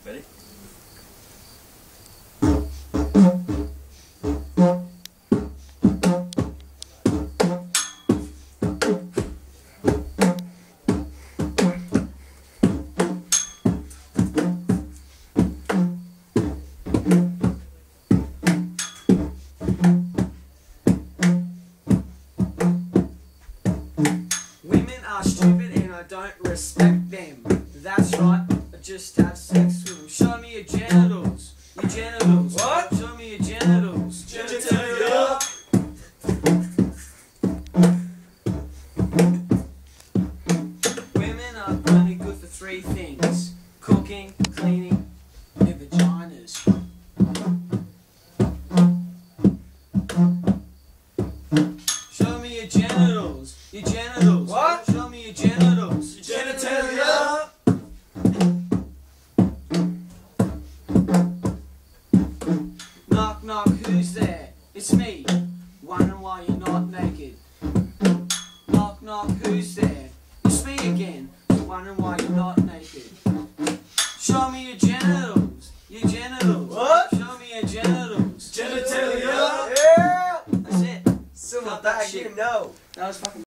Ready? Women are stupid and I don't respect them. That's right, I just have sex with them. Show me your genitals. Your genitals. What? Show me your genitals. Genitalia. Women are only good for three things: cooking, cleaning, and vaginas. Show me your genitals. Your genitals. What? Show me your genitals. Genitalia. Knock, knock, who's there? It's me. Wondering why you're not naked. Knock, knock, who's there? It's me again. Wondering why you're not naked. Show me your genitals. Your genitals. What? Show me your genitals. Genitalia. Yeah! That's it. Some Cut of that that shit. you know. That was fucking